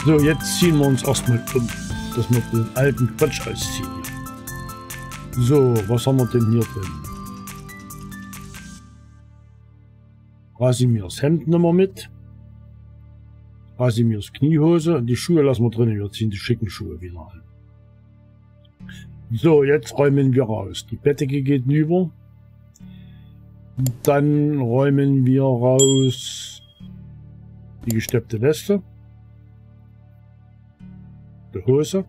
So, jetzt ziehen wir uns erstmal um, dass wir den alten Quatsch ausziehen. So, was haben wir denn hier drin? Rasimirs Hemd nehmen wir mit. Rasimirs Kniehose und die Schuhe lassen wir drin. Wir ziehen die schicken Schuhe wieder an. So, jetzt räumen wir raus. Die Bettdecke geht hinüber. Dann räumen wir raus die gesteppte Weste, die Hose,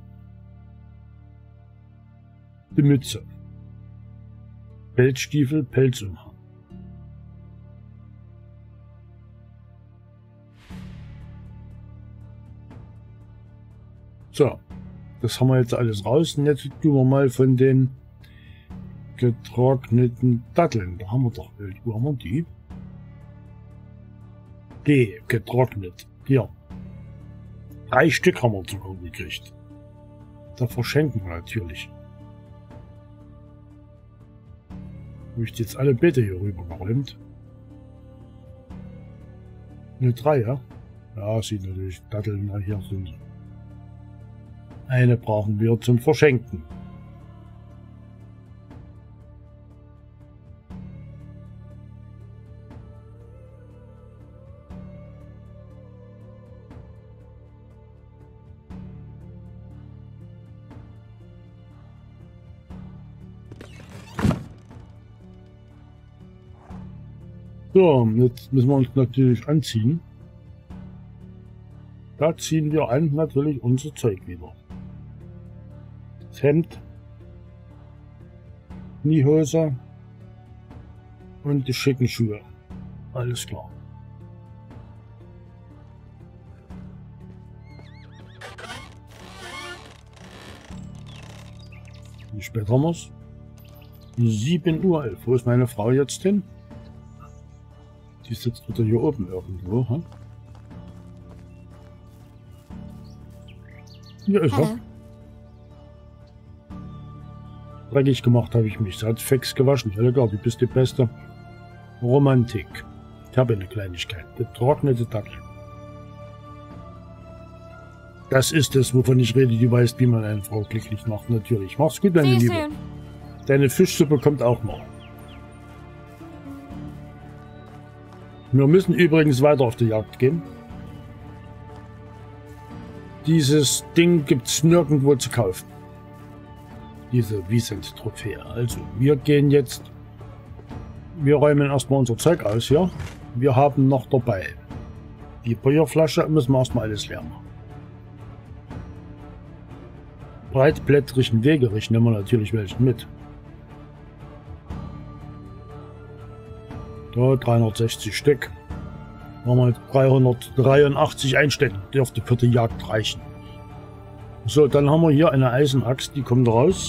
die Mütze, Pelzstiefel, Pelzumhang. So, das haben wir jetzt alles raus. Und jetzt tun wir mal von den getrockneten Datteln. Da haben wir doch, wo haben wir die? Die getrocknet. Hier. 3 Stück haben wir sogar gekriegt. Da verschenken wir natürlich. Habe ich jetzt alle Beete hier rüber geräumt? Ne, 3, ja? Ja, sieht natürlich Datteln hier sind. Eine brauchen wir zum Verschenken. So, jetzt müssen wir uns natürlich anziehen. Da ziehen wir an natürlich unser Zeug wieder. Das Hemd, Kniehose und die schicken Schuhe. Alles klar. Wie spät haben wir es? 7:11 Uhr. Wo ist meine Frau jetzt hin? Die sitzt wieder hier oben irgendwo. Hm? Hier ist er. Dreckig gemacht habe ich mich. Sie hat fix gewaschen. Helga, du bist die beste. Romantik. Ich habe eine Kleinigkeit. Getrocknete Datteln. Das ist es, wovon ich rede. Du weißt, wie man eine Frau glücklich macht. Natürlich. Mach's gut, meine Liebe. Deine Fischsuppe kommt auch noch. Wir müssen übrigens weiter auf die Jagd gehen. Dieses Ding gibt es nirgendwo zu kaufen. Diese Wiesent-Trophäe. Also, wir gehen jetzt. Wir räumen erstmal unser Zeug aus hier. Wir haben noch dabei die Bierflasche. Müssen wir erstmal alles leer machen. Breitblättrigen Wegerich nehmen wir natürlich welchen mit. Da 360 Stück. Haben wir 383 einstecken. Dürfte für die Jagd reichen. So, dann haben wir hier eine Eisenaxt, die kommt raus.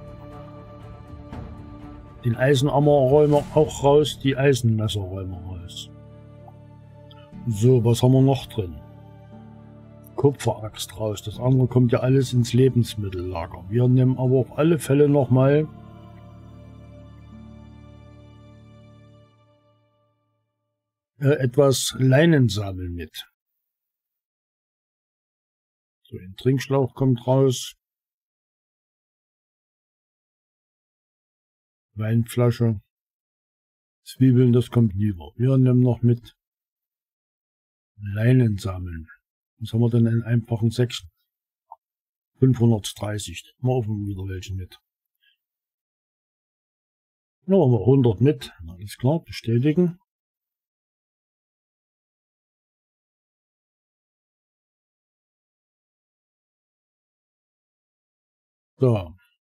Den Eisenhammer räumen wir auch raus, die Eisenmesser räumen wir raus. So, was haben wir noch drin? Kupferaxt raus. Das andere kommt ja alles ins Lebensmittellager. Wir nehmen aber auf alle Fälle nochmal etwas Leinensamen mit. So, ein Trinkschlauch kommt raus. Weinflasche. Zwiebeln, das kommt lieber. Wir nehmen noch mit Leinensamen. Was haben wir denn in einfachen Säckchen? 530. Mal wieder welche mit. Nehmen wir 100 mit. Alles klar, bestätigen. So.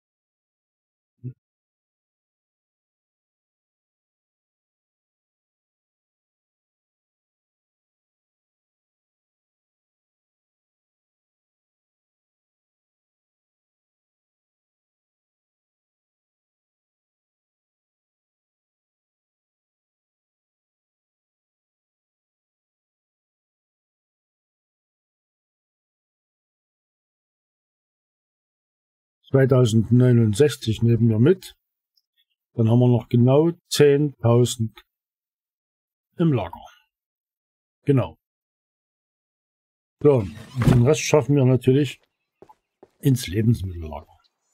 ...2069 nehmen wir mit. Dann haben wir noch genau 10.000 im Lager. Genau. So, und den Rest schaffen wir natürlich ins Lebensmittellager.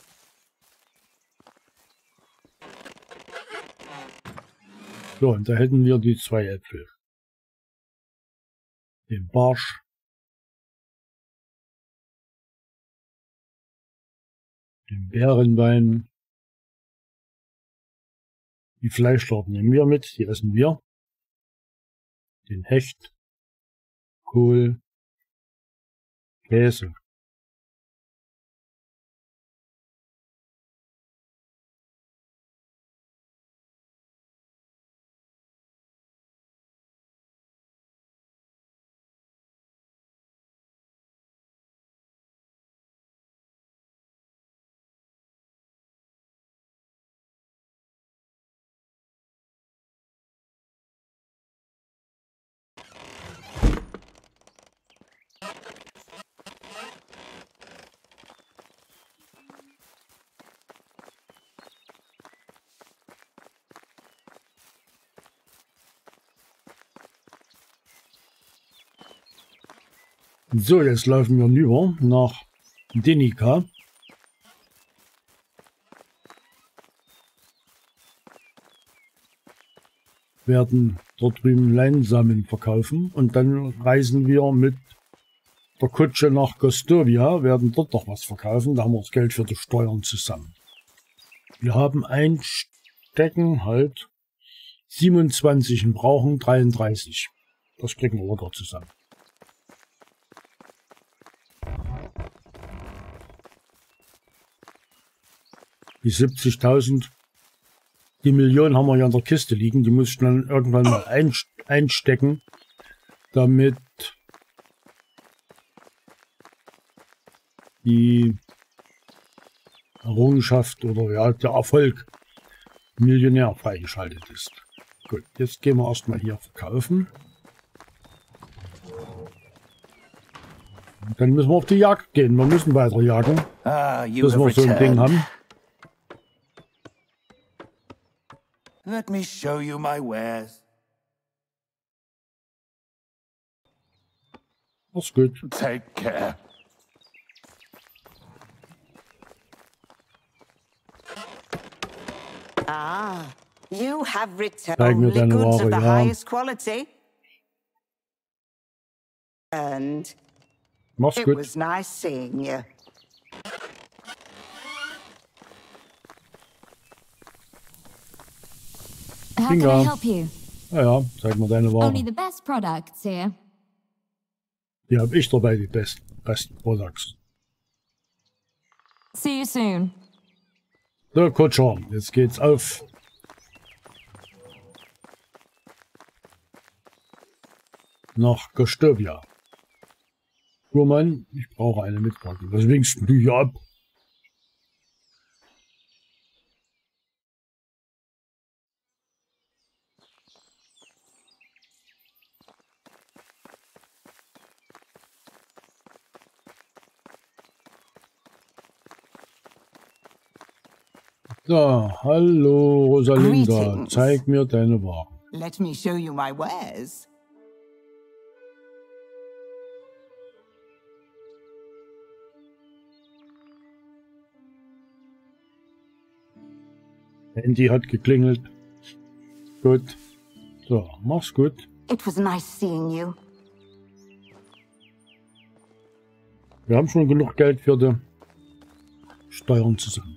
So, und da hätten wir die 2 Äpfel. Den Barsch. Den Bärenwein. Die Fleischsorten nehmen wir mit, die essen wir. Den Hecht. Kohl. Käse. So, jetzt laufen wir rüber nach Denica. Werden dort drüben Leinsamen verkaufen und dann reisen wir mit der Kutsche nach Gostovia, werden dort noch was verkaufen. Da haben wir das Geld für die Steuern zusammen. Wir haben einstecken halt 27 und brauchen 33. Das kriegen wir locker zusammen. Die 70.000, die Million haben wir ja in der Kiste liegen, die muss ich dann irgendwann mal einstecken, damit die Errungenschaft oder ja, der Erfolg Millionär freigeschaltet ist. Gut, jetzt gehen wir erstmal hier verkaufen. Und dann müssen wir auf die Jagd gehen, wir müssen weiter jagen, bis wir so ein Ding haben. Let me show you my wares. Das ist gut. Take care. Ah, you have returned Zeig mir only deine goods Ware, of the ja. highest quality. And Mach's it gut. was nice seeing you. How can Finger. I help you? Ja, ja, zeig mir deine Only Ware. the best products here. Die habe ich dabei, die Best Products. See you soon. So, Kutscher, jetzt geht's auf. Nach Gostovia. Fuhrmann, ich brauche eine Mitpackung. Was winkst du hier ab? So, hallo Rosalinda, Greetings. zeig mir deine Ware. Let me show you my wares. Handy hat geklingelt. Gut. So, mach's gut. It was nice seeing you. Wir haben schon genug Geld für die Steuern zusammen.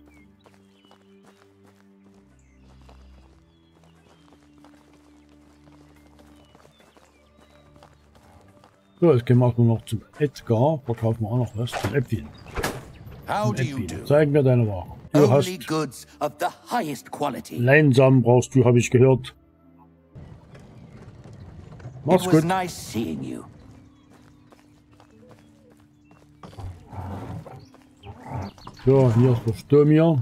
So, jetzt gehen wir auch nur noch zum Edgar. Verkaufen wir auch noch was. Zum Edwin. How do you Edwin. do? Zeig mir deine Ware. Du Only hast goods of the highest quality. Leinsamen brauchst du, habe ich gehört. It Mach's was gut. nice seeing you. So, hier ist der Sturm hier.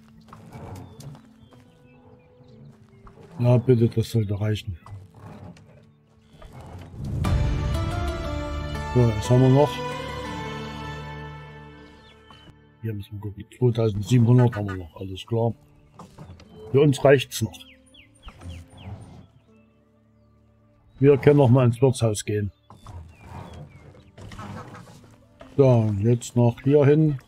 Ja, bitte, das sollte reichen. So, was haben wir noch? Hier müssen wir gucken. 2700 haben wir noch, alles klar. Für uns reicht's noch. Wir können noch mal ins Wirtshaus gehen. So, jetzt noch hier hin.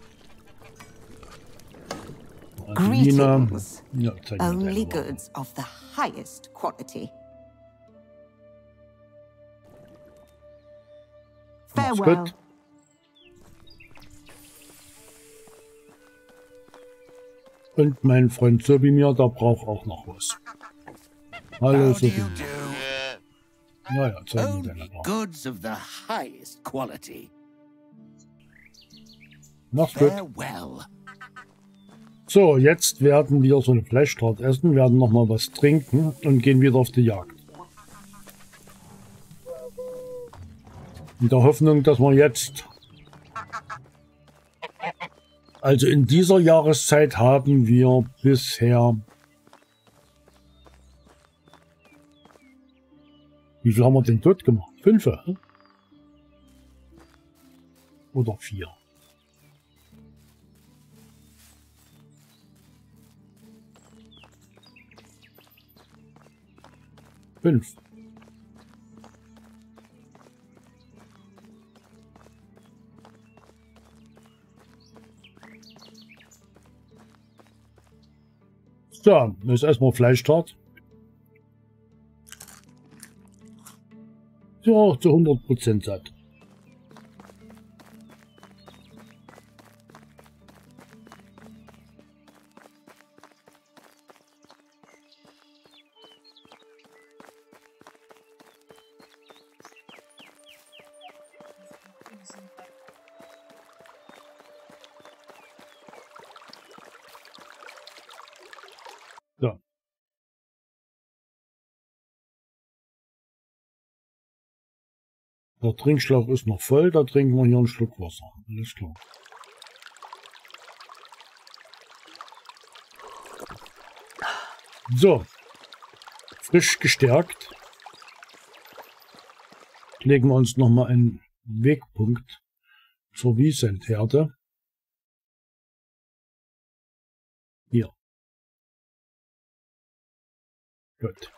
Greetings. Ja, zeig mir Only deine Ware. goods of the highest quality. Mach's Farewell. gut. Und mein Freund Sobimir, der braucht auch noch was. Hallo How do you Sobimir. do? Naja, zeig mir Only deine Ware. goods of the highest quality. Mach's gut. Farewell. So, jetzt werden wir so eine Fleischtart essen, werden noch mal was trinken und gehen wieder auf die Jagd. In der Hoffnung, dass wir jetzt... Also in dieser Jahreszeit haben wir bisher... Wie viel haben wir denn tot gemacht? 5? Oder 4? Fünf. So, jetzt erstmal Fleischtart. Ja, zu 100% satt. So. Der Trinkschlauch ist noch voll, da trinken wir hier einen Schluck Wasser. Alles klar. So. Frisch gestärkt. Legen wir uns nochmal einen Wegpunkt zur Wiesentherde. Hier. Gut.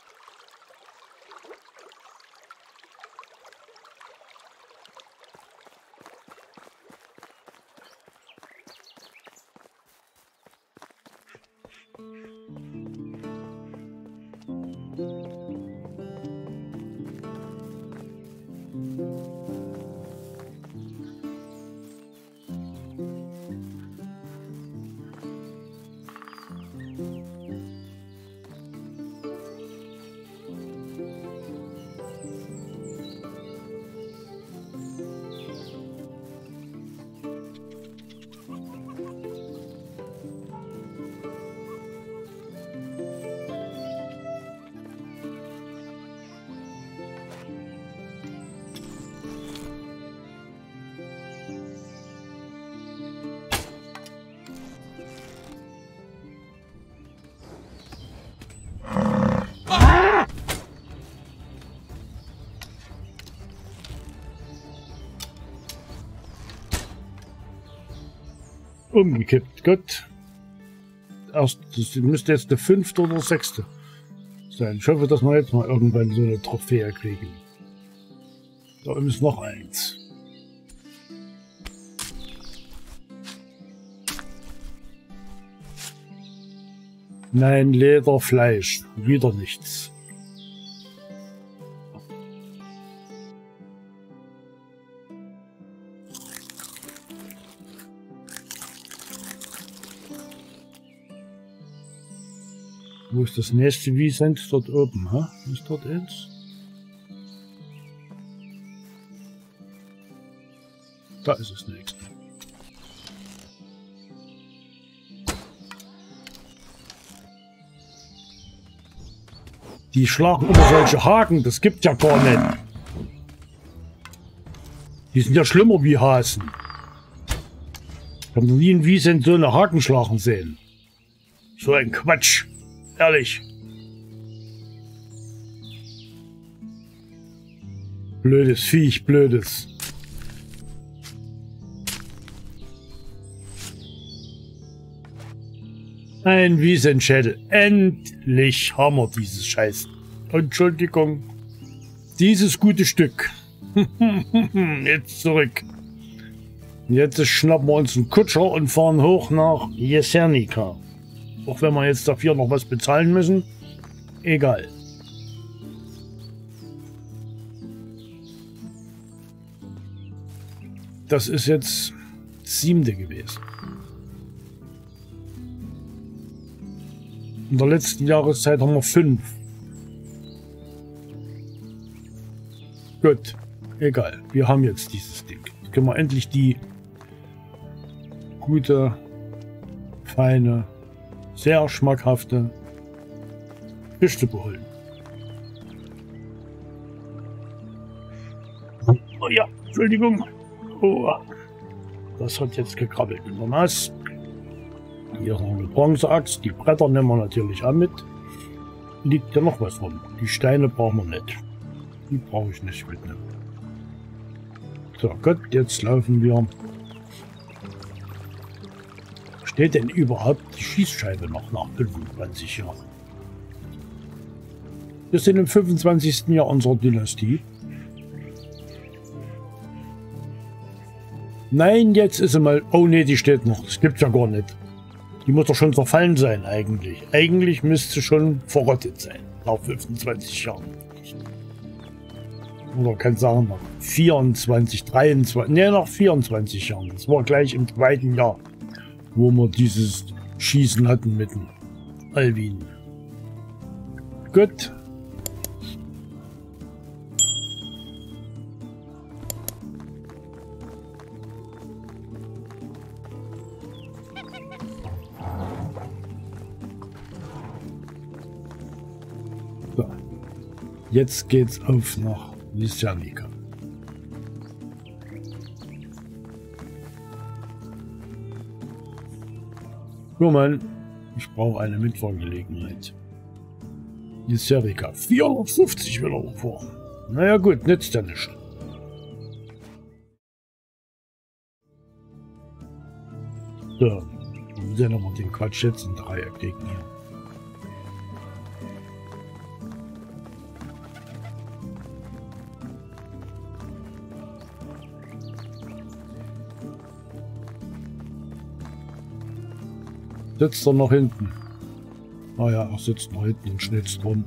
Umgekippt, gut. Das müsste jetzt der 5. oder 6. sein. Ich hoffe, dass wir jetzt mal irgendwann so eine Trophäe kriegen. Da ist noch eins. Nein, Lederfleisch. Wieder nichts. Wo ist das nächste Wiesent? Dort oben, ha? Ist dort eins? Da ist das nächste. Die schlagen immer solche Haken, das gibt ja gar nicht. Die sind ja schlimmer wie Hasen. Ich habe noch nie in Wiesent so eine Haken schlagen sehen. So ein Quatsch. Ehrlich. Blödes Viech, blödes. Ein Wiesenschädel. Endlich haben wir dieses Scheiß. Entschuldigung. Dieses gute Stück. Jetzt zurück. Jetzt schnappen wir uns einen Kutscher und fahren hoch nach Jesernica. Auch wenn wir jetzt dafür noch was bezahlen müssen. Egal. Das ist jetzt das 7. gewesen. In der letzten Jahreszeit haben wir 5. Gut, egal. Wir haben jetzt dieses Ding. Jetzt können wir endlich die gute, feine, sehr schmackhafte Fischsuppe holen. Oh ja, Entschuldigung. Oh, das hat jetzt gekrabbelt in der Nass. Hier ist noch eine Bronzeaxt. Die Bretter nehmen wir natürlich auch mit. Liegt ja noch was rum. Die Steine brauchen wir nicht. Die brauche ich nicht mitnehmen. So, gut, jetzt laufen wir. Steht denn überhaupt die Schießscheibe noch nach 25 Jahren? Wir sind im 25. Jahr unserer Dynastie. Nein, jetzt ist sie mal... Oh ne, die steht noch. Das gibt's ja gar nicht. Die muss doch schon verfallen sein eigentlich. Eigentlich müsste sie schon verrottet sein. Nach 25 Jahren. Oder kann sagen, nach 24, 23... Ne, nach 24 Jahren. Das war gleich im 2. Jahr, wo wir dieses Schießen hatten mit dem Alvin. Gut. So. Jetzt geht's auf nach Jesernica. Nur mal, ich brauche eine Mitfahrgelegenheit. Jesernica. 450 will er vor. Naja gut, nützt ja nicht. So, dann sehen wir mal den Quatsch jetzt in Dreieck gegen hier. Sitzt er noch hinten? Ah ja, er sitzt noch hinten und schnitzt rum.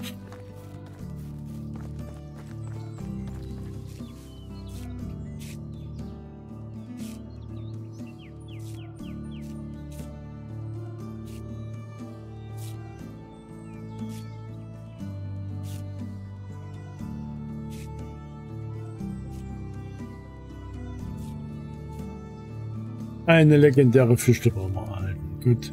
Eine legendäre Fichte wollen wir erhalten. Gut.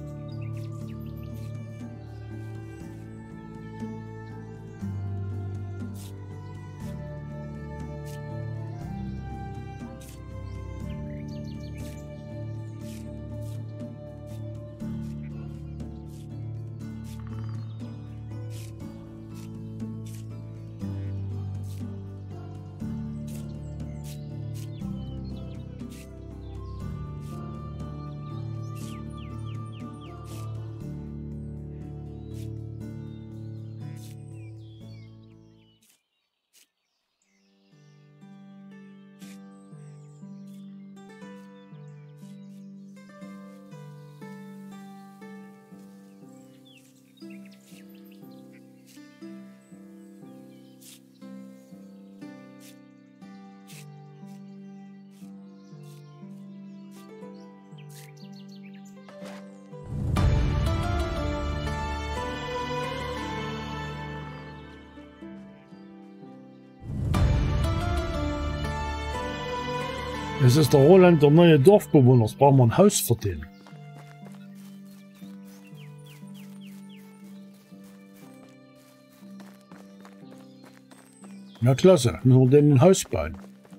Es ist der Roland, der neue Dorfbewohner. Jetzt brauchen wir ein Haus für den. Na klasse, müssen wir denen ein Haus bauen.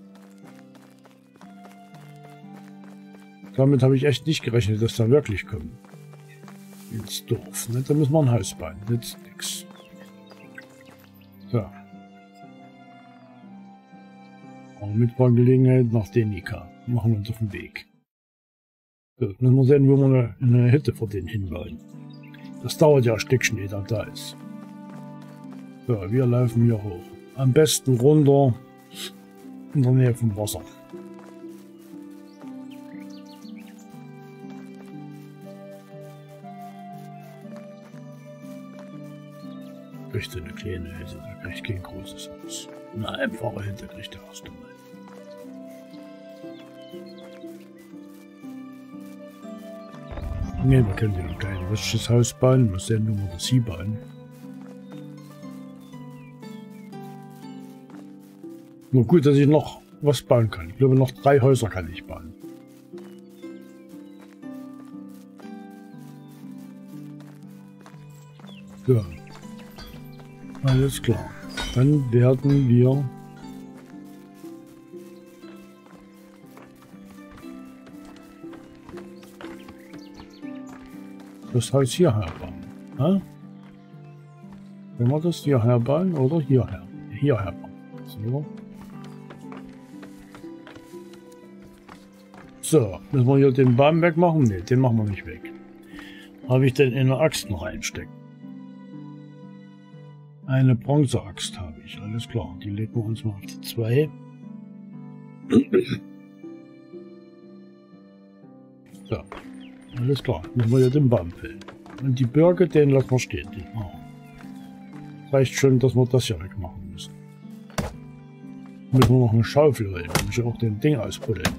Damit habe ich echt nicht gerechnet, dass da wirklich kommen. Ins Dorf. Ne? Da müssen wir ein Haus bauen. Nützt nix. So. Mitfahrgelegenheit nach Denica. Machen wir uns auf den Weg. So, müssen wir sehen, wo wir eine Hütte für den hinbauen. Das dauert ja ein Stückchen, ehe da ist. So, wir laufen hier hoch. Am besten runter in der Nähe vom Wasser. Kriegt eine kleine Hälse, der kriegt kein großes Haus. Eine einfache Hälse kriegt der erste Mal. Ne, wir können ja noch kein richtiges Haus bauen, wir müssen ja nur mal das hier bauen. Nur gut, dass ich noch was bauen kann. Ich glaube, noch 3 Häuser kann ich bauen. So. Alles klar. Dann werden wir das Haus hierher bauen. Ja? Wenn wir das hierher bauen oder hierher? Hierher bauen. So. So, müssen wir hier den Baum wegmachen? Ne, den machen wir nicht weg. Habe ich denn in eine Axt noch einstecken? Eine Bronzeaxt habe ich, alles klar. Die legen wir uns mal auf die 2. So, alles klar. Müssen wir hier den Baum fällen. Und die Birke, den lassen wir stehen. Reicht schon, dass wir das hier wegmachen müssen. Müssen wir noch eine Schaufel holen, damit ich auch den Ding ausbuddeln.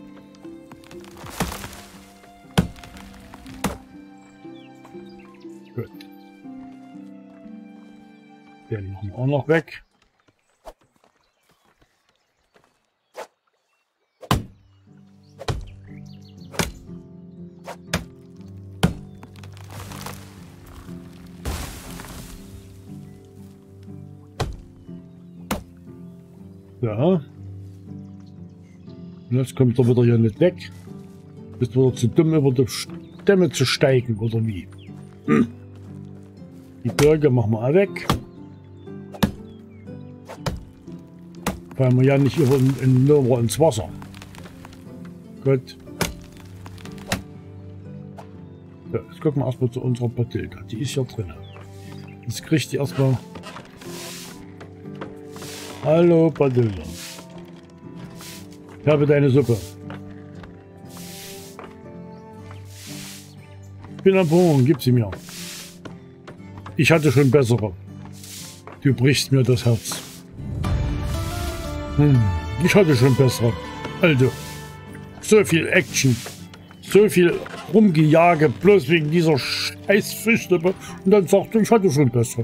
Gut. Den machen wir auch noch weg. Ja. Jetzt kommt er wieder hier nicht weg. Bist wieder zu dumm, über die Stämme zu steigen, oder wie? Die Birke machen wir auch weg. Fallen wir ja nicht über ins Wasser. Gut. So, jetzt gucken wir erstmal zu unserer Batilda. Die ist ja drin. Jetzt kriegt die erstmal. Hallo Batilda. Ich habe deine Suppe. Ich bin am Hunger, gib sie mir. Ich hatte schon bessere. Du brichst mir das Herz. Ich hatte schon bessere. Also, so viel Action. So viel Rumgejage, bloß wegen dieser scheiß Fischsuppe. Und dann sagt du, ich hatte schon bessere.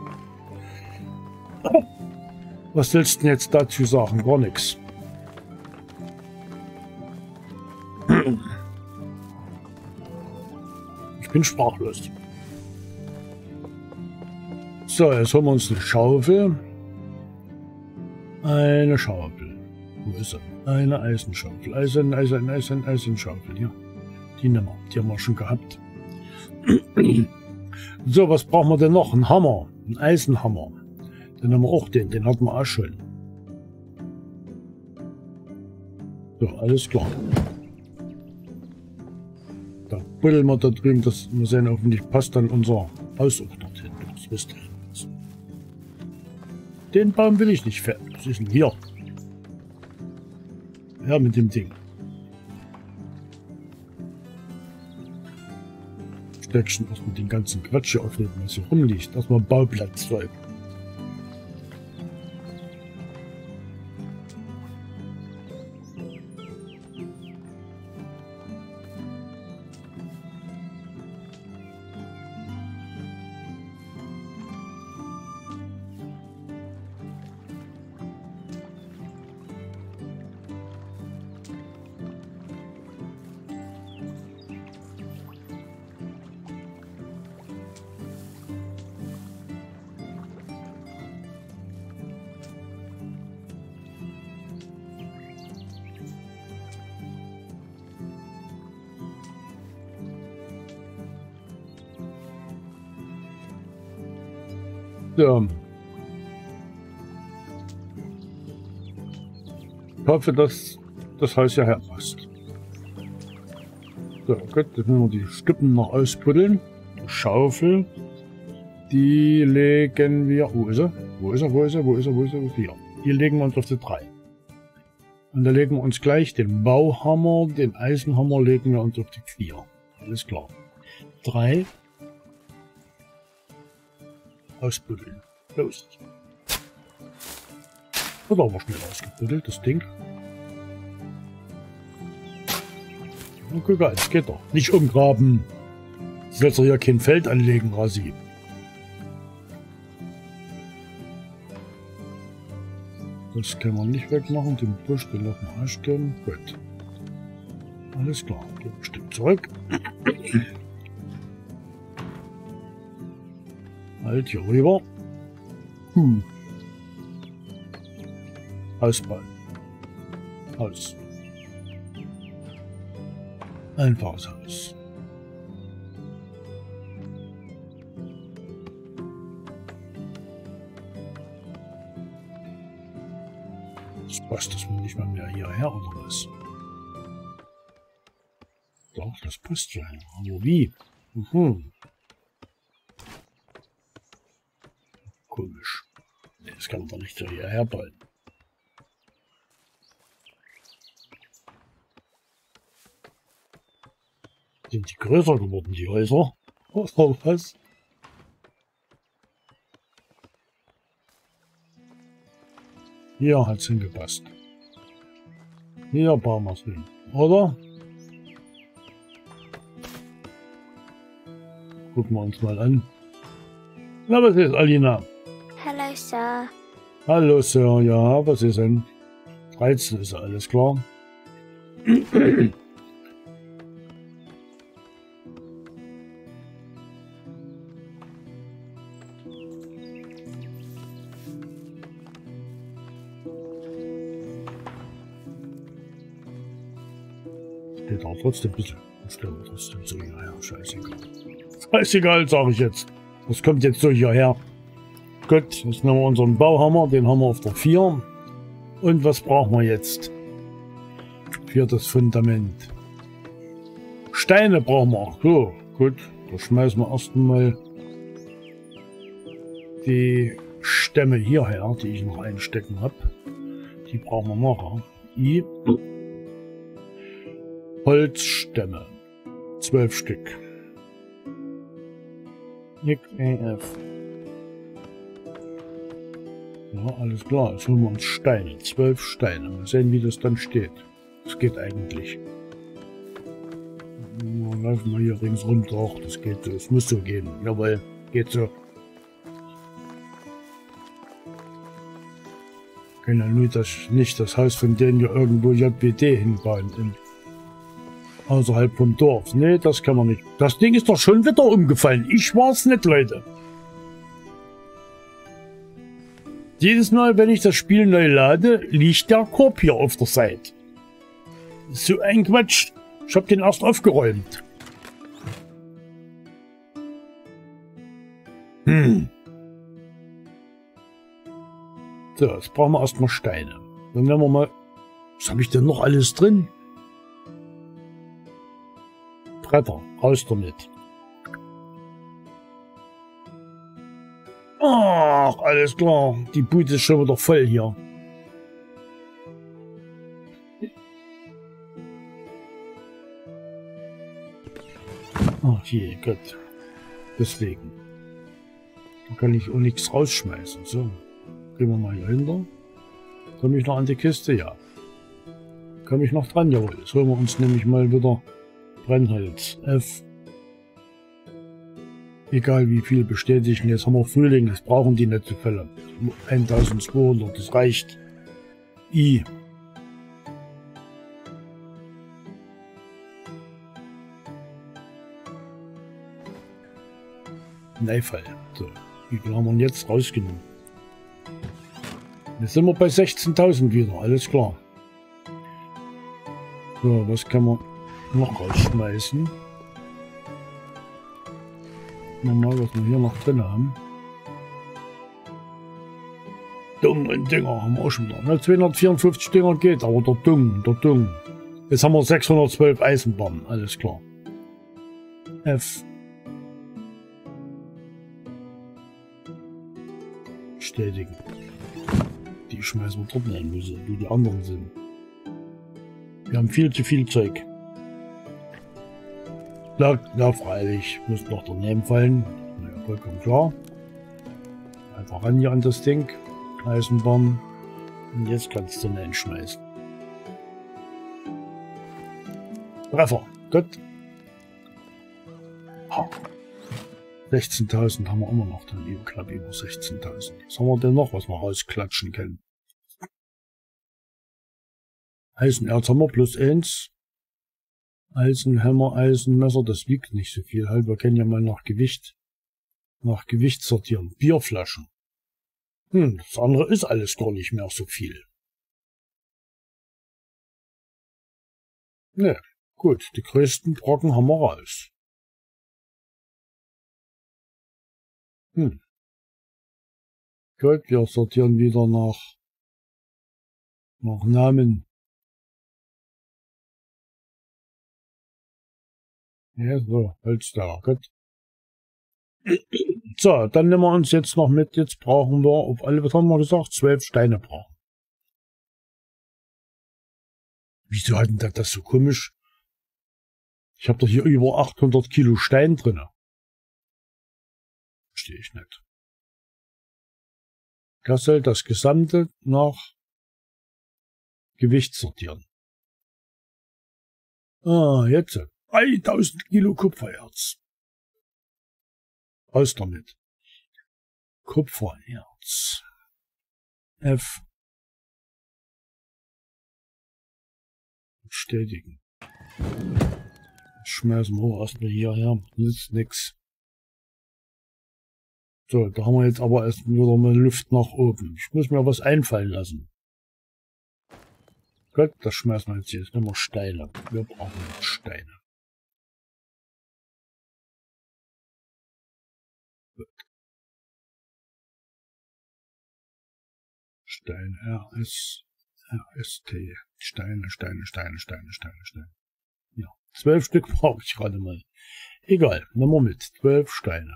Was willst du denn jetzt dazu sagen? Gar nichts. Ich bin sprachlos. So, jetzt holen wir uns eine Schaufel. Eine Schaufel. Wo ist sie? Eine Eisenschaufel. Eisenschaufel. Ja. Die nehmen wir. Die haben wir schon gehabt. So, was brauchen wir denn noch? Ein Hammer. Ein Eisenhammer. Dann haben wir auch den. Den hatten wir auch schon. So, alles klar. Da buddeln wir da drüben. Das wir sehen, hoffentlich passt dann unser Haus auch dorthin. Das wisst ihr. Den Baum will ich nicht fällen. Was ist denn hier? Ja, mit dem Ding. Stöckchen erstmal den ganzen Quatsch hier aufnehmen, was hier rumliegt. Erstmal Bauplatz voll. So. Ich hoffe, dass das Haus hierher passt. So, gut, jetzt müssen wir die Stücken noch ausbuddeln. Die Schaufel, die legen wir. Wo ist er? Wo ist er? Wo ist er? Wo ist er? Wo ist er? Hier. Hier legen wir uns auf die 3. Und da legen wir uns gleich den Bauhammer, den Eisenhammer legen wir uns auf die 4. Alles klar. 3. Ausbuddeln. Los. Wird aber schnell ausgebuddelt, das Ding. Na, guck mal, das geht doch. Nicht umgraben. Du sollst doch hier kein Feld anlegen, Rasi. Das können wir nicht wegmachen. Den Busch, den lassen wir ausstellen. Gut. Alles klar. Geht bestimmt zurück. Halt hier rüber. Ausbauen. Haus. Einfaches Haus. Das passt das nicht mal mehr hierher oder was? Doch, das passt ja. Aber wie? Komisch. Nee, das kann man doch nicht so hierher bauen. Sind die größer geworden, die Häuser? Oder was? Hier hat es hingepasst. Hier bauen wir es hin, oder? Gucken wir uns mal an. Na, was ist, Alina? Hello, Sir. Hallo, Sir. Ja, was ist denn? 13 ist alles klar. Steht auch trotzdem ein bisschen. Stellen wir trotzdem so hierher. Scheißegal. Scheißegal, sage ich jetzt. Das kommt jetzt so hierher. Gut, jetzt nehmen wir unseren Bauhammer. Den haben wir auf der 4. Und was brauchen wir jetzt? Für das Fundament. Steine brauchen wir. So, gut. Da schmeißen wir erstmal die Stämme hierher, die ich noch einstecken habe. Die brauchen wir nachher. Die Holzstämme. 12 Stück. XAF. Ja, alles klar. Jetzt holen wir uns Steine. 12 Steine. Mal sehen, wie das dann steht. Das geht eigentlich. Dann laufen wir hier ringsrum durch. Das geht so. Es muss so gehen. Jawohl. Geht so. Können ja nur nicht das Haus von denen hier irgendwo JBD hinbauen. Außerhalb vom Dorf. Nee, das kann man nicht. Das Ding ist doch schon wieder umgefallen. Ich war's nicht, Leute. Jedes Mal, wenn ich das Spiel neu lade, liegt der Korb hier auf der Seite. So ein Quatsch. Ich hab den erst aufgeräumt. So, jetzt brauchen wir erstmal Steine. Dann nehmen wir mal... Was habe ich denn noch alles drin? Bretter, raus damit. Ach, alles klar. Die Bude ist schon wieder voll hier. Ach je, Gott. Deswegen. Da kann ich auch nichts rausschmeißen. So. Gehen wir mal hier hinter. Komme ich noch an die Kiste? Ja. Komme ich noch dran? Jawohl. Jetzt holen wir uns nämlich mal wieder Brennholz. F. Egal wie viel bestätigen. Jetzt haben wir Frühling. Das brauchen die nicht so viele. 1200. Das reicht. I. Neifall. So. Wie viel haben wir jetzt rausgenommen? Jetzt sind wir bei 16.000 wieder. Alles klar. So, was kann man noch rausschmeißen? Normal, was wir hier noch drin haben. Dung und Dinger haben wir auch schon wieder. Na, 254 Dinger geht, aber der Dung. Jetzt haben wir 612 Eisenbahnen, alles klar. F. Bestätigen. Die schmeißen wir dort rein, wo die anderen sind. Wir haben viel zu viel Zeug. Ja, freilich. Muss noch daneben fallen. Naja, vollkommen klar. Einfach ran hier an das Ding. Eisenbahn. Und jetzt kannst du ihn einschmeißen. Treffer. Gut. 16.000 haben wir immer noch. Dann knapp über 16.000. Was haben wir denn noch, was wir rausklatschen können? Eisenerz haben wir +1. Eisenhammer, Eisenmesser, das wiegt nicht so viel. Halt, wir können ja mal nach Gewicht sortieren. Bierflaschen. Das andere ist alles gar nicht mehr so viel. Ne, gut, die größten Brocken haben wir raus. Gut, wir sortieren wieder nach Namen. Ja, so, Holz da, gut. So, dann nehmen wir uns jetzt noch mit. Jetzt brauchen wir, auf alle, was haben wir gesagt, 12 Steine brauchen. Wieso hat denn das so komisch? Ich habe doch hier über 800 Kilo Stein drin. Verstehe ich nicht. Das soll das Gesamte nach Gewicht sortieren. Ah, jetzt. 1000 Kilo Kupfererz. Raus damit. Kupfererz. F. Bestätigen. Schmeißen wir erstmal hierher. Nützt nix. So, da haben wir jetzt aber erst wieder mal Luft nach oben. Ich muss mir was einfallen lassen. Gut, das schmeißen wir jetzt hier. Jetzt nehmen wir Steine. Wir brauchen jetzt Steine. Gut. Stein, RST. Steine. Ja, 12 Stück brauche ich gerade mal. Egal, nehmen wir mit. 12 Steine.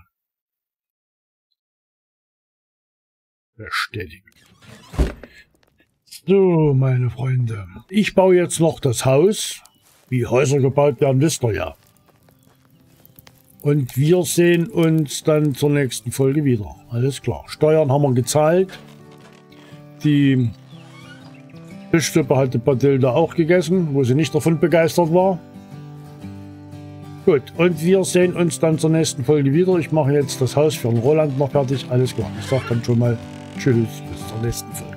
Bestätigen. So, meine Freunde. Ich baue jetzt noch das Haus. Wie Häuser gebaut werden, wisst ihr ja. Und wir sehen uns dann zur nächsten Folge wieder. Alles klar. Steuern haben wir gezahlt. Die Fischsuppe hatte Badilda auch gegessen, wo sie nicht davon begeistert war. Gut, und wir sehen uns dann zur nächsten Folge wieder. Ich mache jetzt das Haus für den Roland noch fertig. Alles klar. Ich sage dann schon mal Tschüss, bis zur nächsten Folge.